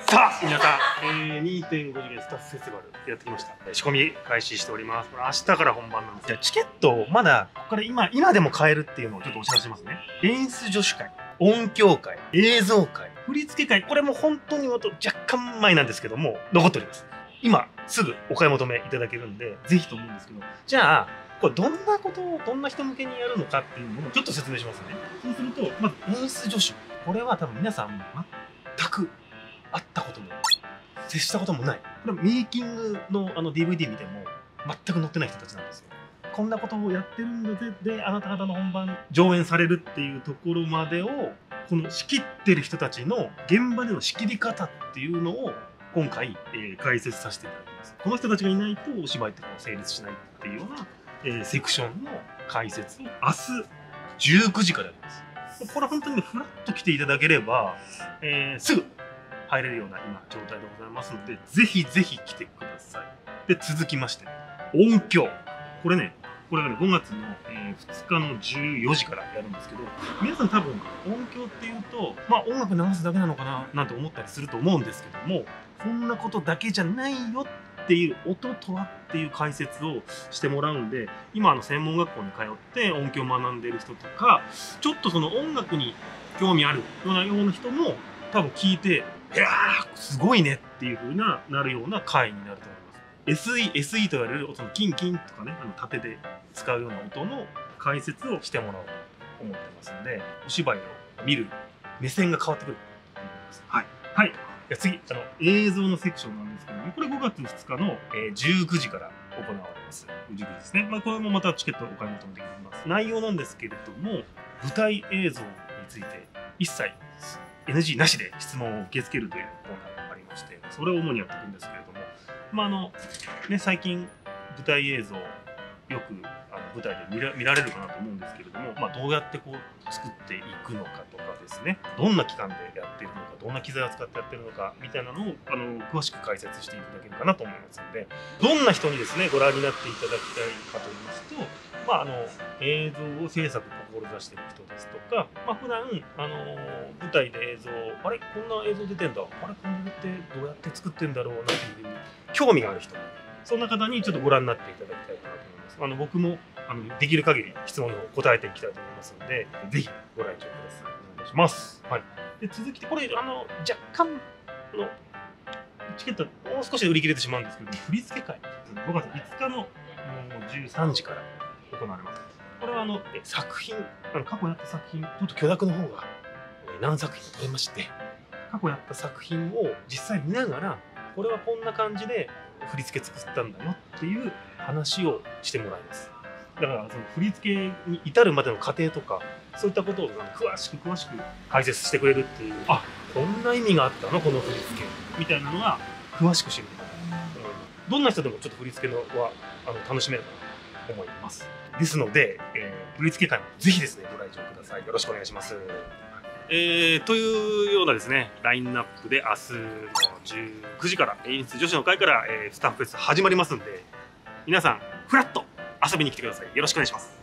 さあ皆さん、2.5次元スタッフフェスティバルやってきました。仕込み開始しております。これ明日から本番なんです。じゃあチケットをまだここから今でも買えるっていうのをちょっとお知らせしますね。演出助手会、音響会、映像会、振付会、これも本当に若干前なんですけども残っております。今すぐお買い求めいただけるんでぜひと思うんですけど、じゃあこれどんなことをどんな人向けにやるのかっていうのをちょっと説明しますね。そうするとまず演出助手、これは多分皆さん全く会ったことも接したこともない、これメイキングのDVD 見ても全く載ってない人たちなんですよ。こんなことをやってるんだぜであなた方の本番上演されるっていうところまでをこの仕切ってる人たちの現場での仕切り方っていうのを今回、解説させていただきます。この人たちがいないとお芝居って成立しないっていうような、セクションの解説を明日19時からやります。これ本当にフラッと来ていただければ、すぐ入れるような今状態でございますので、ぜひぜひ来てください。で続きまして音響、これがね5月の2日の14時からやるんですけど、皆さん多分音響っていうと音楽流すだけなのかななんて思ったりすると思うんですけども、そんなことだけじゃないよっていう、音とはっていう解説をしてもらうんで、今専門学校に通って音響を学んでいる人とか、ちょっとその音楽に興味あるような人も多分聞いて、いやーすごいねっていう風なるような回になると思います。SE と言われる音のキンキンとかね、縦で使うような音の解説をしてもらおうと思ってますので、お芝居を見る目線が変わってくると思います。はい、はい、じゃ次映像のセクションなんですけども、これ5月2日の19時から行われます。19時ですね。これもまたチケットをお買い求めできます。内容なんですけれども、舞台映像について一切NG なしで質問を受け付けるというコーナーがありまして、それを主にやっていくんですけれども、最近舞台映像よく舞台で見られるかなと思うんですけれども、どうやって作っていくのかとかですね、どんな期間でやっているのか、どんな機材を使ってやっているのかみたいなのを詳しく解説していただけるかなと思いますので、どんな人にですねご覧になっていただきたいかと言いますと、映像を制作を志している人ですとか、普段舞台で映像、あれこんな映像出てんだ、あれこんなのってどうやって作ってんだろうなっていうふうに興味がある人、そんな方にちょっとご覧になっていただきたいかなと思います。僕もできる限り質問の方答えていきたいと思いますので、ぜひご来場ください。お願いします。はい。で続きでこれ若干のチケットもう少しで売り切れてしまうんですけど、振付会5月5日の13時から行われます。これは作品過去やった作品、ちょっと許諾の方が何作品取れまして、過去やった作品を実際見ながら、これはこんな感じで振り付け作ったんだよっていう話をしてもらいます。だからその振り付けに至るまでの過程とか、そういったことを詳しく解説してくれるっていう、あ、こんな意味があったのこの振り付けみたいなのが詳しく知ることが、どんな人でもちょっと振り付けのは楽しめるかなと思います。ですので、振り付け会もぜひですねご来場ください。よろしくお願いします。というようなですねラインナップで明日の19時から演出女子の会から、スタッフフェス始まりますんで、皆さんフラッと遊びに来てください。よろしくお願いします。